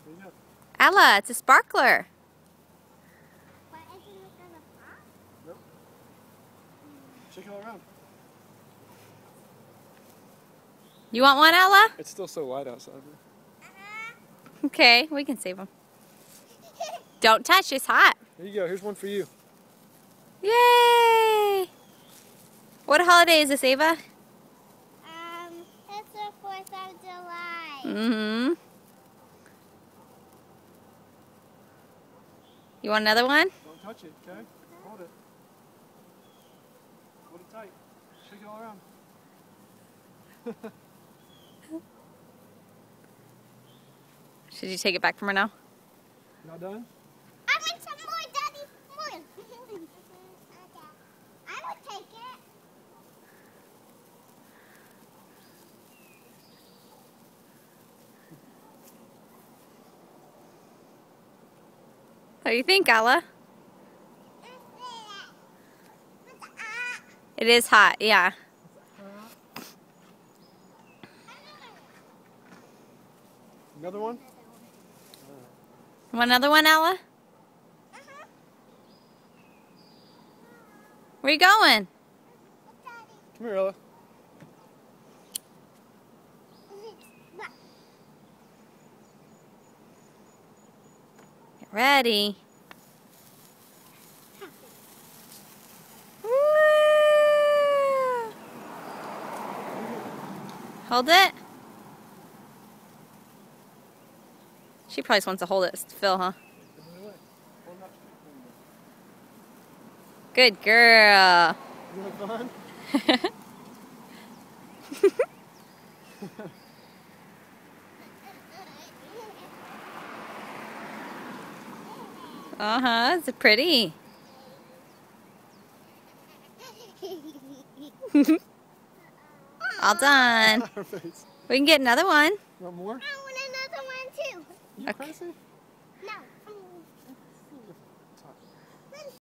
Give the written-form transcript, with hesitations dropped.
There you go. Ella, it's a sparkler. But isn't it gonna pop? Nope. Shake it all around. You want one, Ella? It's still so light outside. Okay, we can save them. Don't touch, it's hot. There you go. Here's one for you. Yay! What holiday is this, Ava? It's the 4th of July. Mm-hmm. You want another one? Don't touch it, okay? Hold it. Hold it tight. Shake it all around. Should you take it back from her now? Not done? I want some more, Daddy. More. I would take it. What do you think, Ella? It is hot, yeah. Another one? Want another one, Ella? Where you going? Come here, Ella. Get ready. Woo! Hold it. She probably just wants to hold it still, huh? Good girl. You have fun? Uh-huh, it's pretty. All done. Her face. We can get another one. Want more? I want another one too. You crazy? No.